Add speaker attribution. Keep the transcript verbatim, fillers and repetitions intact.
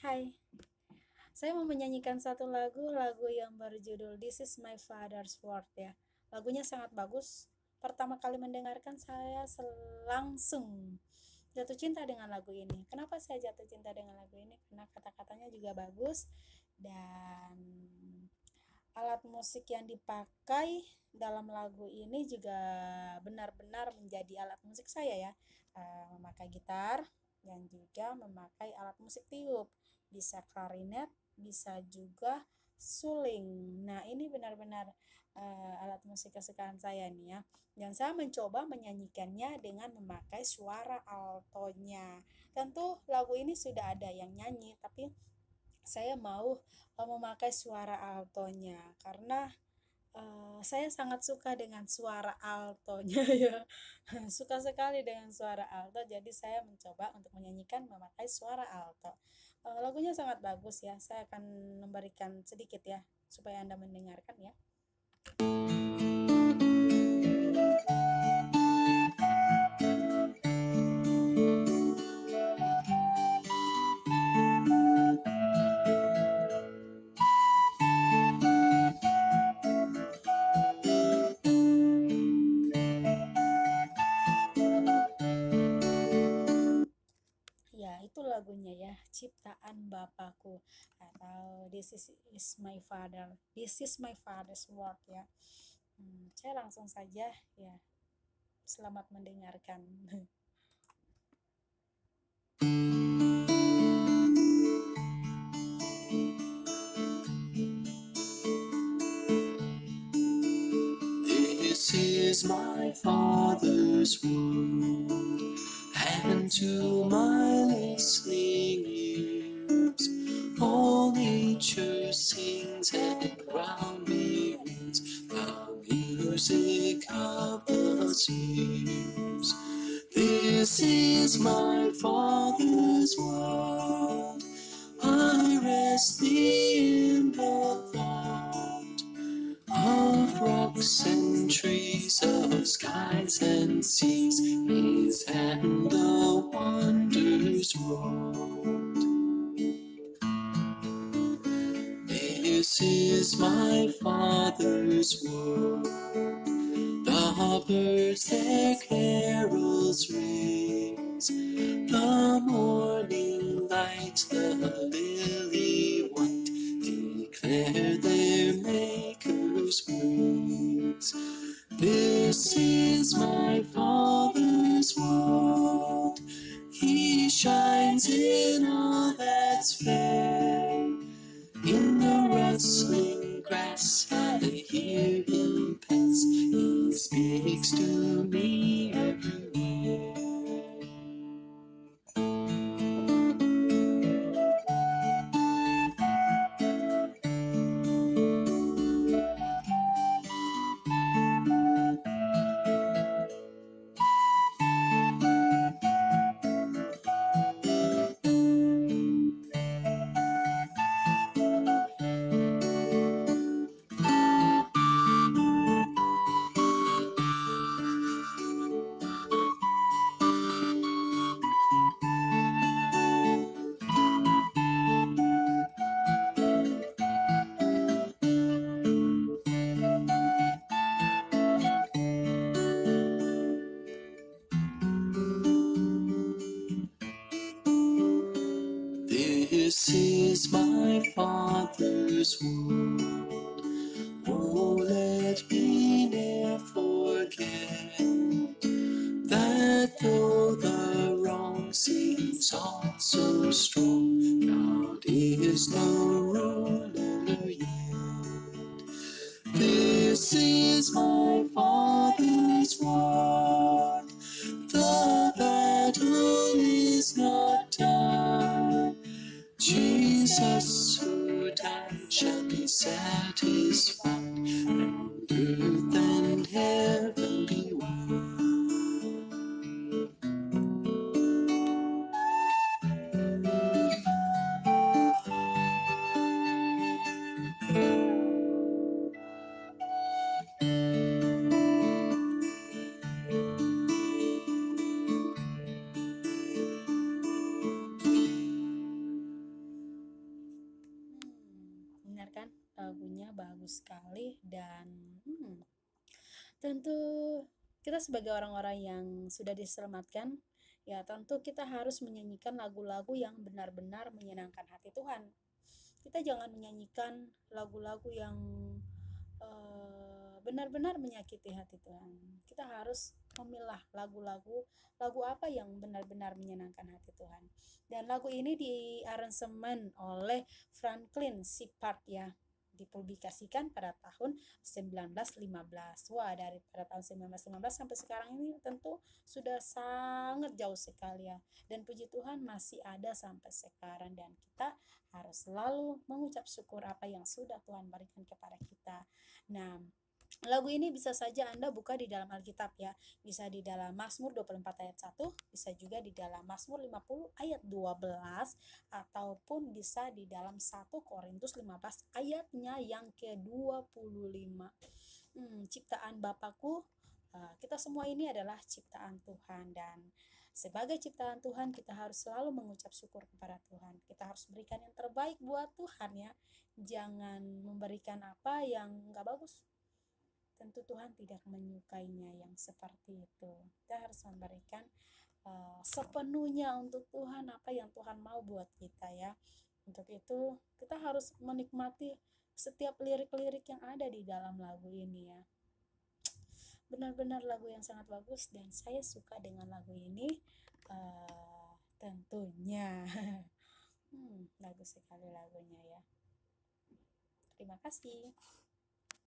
Speaker 1: Hai, saya mau menyanyikan satu lagu, lagu yang berjudul This Is My Father's Word ya. Lagunya sangat bagus. Pertama kali mendengarkan saya langsung jatuh cinta dengan lagu ini. Kenapa saya jatuh cinta dengan lagu ini? Karena kata-katanya juga bagus dan alat musik yang dipakai dalam lagu ini juga benar-benar menjadi alat musik saya ya. Eh, memakai gitar dan juga memakai alat musik tiup, bisa klarinet, bisa juga suling. Nah, ini benar-benar uh, alat musik kesukaan saya nih ya. Dan saya mencoba menyanyikannya dengan memakai suara altonya. Tentu lagu ini sudah ada yang nyanyi, tapi saya mau uh, memakai suara altonya karena uh, saya sangat suka dengan suara altonya ya. Suka sekali dengan suara alto, jadi saya mencoba untuk menyanyikan memakai suara alto. Uh, lagunya sangat bagus ya. Saya akan memberikan sedikit ya supaya Anda mendengarkan ya. Ya, itu lagunya ya, Ciptaan Bapakku atau This is, is my father. This is my father's word ya. Hmm, saya langsung saja ya. Selamat mendengarkan.
Speaker 2: This is my Father's word, and to my listening ears, all nature sings and ground beats the music of the spheres. This is my Father's word, I rest thee in the thought of rocks and trees, of skies and seas, His hand the wonders wrought. This is my Father's word, the birds their carols raise, the morning light, the lily white, declare their Maker's praise. This is my Father's word, He shines in all that's fair. In the rustling grass I hear Him pass, He speaks to me everywhere. This is my Father's word, oh let me ne'er forget, that though the wrong seems all so strong, God is no ruler yet. This is my Father's word, the battle is not done. Jesus who died shall be satisfied, and earth and heaven be one.
Speaker 1: mendengarkan lagunya bagus sekali. Dan hmm, tentu kita sebagai orang-orang yang sudah diselamatkan, ya tentu kita harus menyanyikan lagu-lagu yang benar-benar menyenangkan hati Tuhan. Kita jangan menyanyikan lagu-lagu yang uh, benar-benar menyakiti hati Tuhan. Kita harus memilah lagu-lagu lagu apa yang benar-benar menyenangkan hati Tuhan. Dan lagu ini diaransemen oleh Franklin Sippard ya, dipublikasikan pada tahun sembilan belas lima belas. Wah, dari pada tahun sembilan belas lima belas sampai sekarang ini tentu sudah sangat jauh sekali ya. Dan puji Tuhan masih ada sampai sekarang, dan kita harus selalu mengucap syukur apa yang sudah Tuhan berikan kepada kita. Nah, lagu ini bisa saja Anda buka di dalam Alkitab ya. Bisa di dalam Mazmur dua puluh empat ayat satu, bisa juga di dalam Mazmur lima puluh ayat dua belas, ataupun bisa di dalam satu Korintus lima belas ayatnya yang ke dua puluh lima. Hmm, ciptaan Bapakku, kita semua ini adalah ciptaan Tuhan, dan sebagai ciptaan Tuhan kita harus selalu mengucap syukur kepada Tuhan. Kita harus berikan yang terbaik buat Tuhan ya. Jangan memberikan apa yang gak bagus. Tentu Tuhan tidak menyukainya yang seperti itu. Kita harus memberikan uh, sepenuhnya untuk Tuhan apa yang Tuhan mau buat kita ya. Untuk itu kita harus menikmati setiap lirik-lirik yang ada di dalam lagu ini ya. Benar-benar lagu yang sangat bagus, dan saya suka dengan lagu ini uh, tentunya. hmm, bagus sekali lagunya ya. Terima kasih.